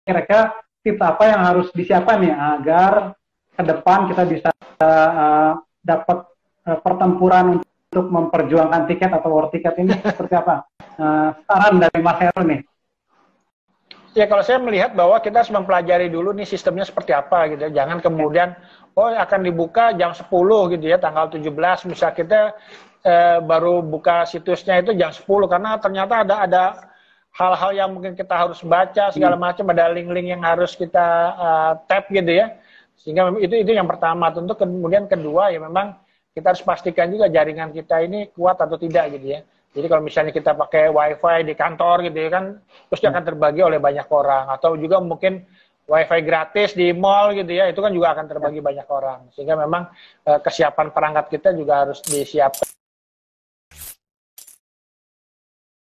kira-kira tips apa yang harus disiapkan nih agar ke depan kita bisa dapat pertempuran untuk memperjuangkan tiket atau war tiket ini seperti apa? Saran dari Mas Heru nih. Ya kalau saya melihat bahwa kita harus mempelajari dulu nih sistemnya seperti apa gitu ya. Jangan kemudian akan dibuka jam 10 gitu ya, tanggal 17 misal kita baru buka situsnya itu jam 10 karena ternyata ada hal-hal yang mungkin kita harus baca segala macam, ada link-link yang harus kita tap gitu ya. Sehingga itu yang pertama. Tentu kemudian kedua ya memang kita harus pastikan juga jaringan kita ini kuat atau tidak gitu ya. Jadi kalau misalnya kita pakai wifi di kantor gitu ya kan, terus dia akan terbagi oleh banyak orang. Atau juga mungkin wifi gratis di mall gitu ya, itu kan juga akan terbagi banyak orang. Sehingga memang kesiapan perangkat kita juga harus disiapkan.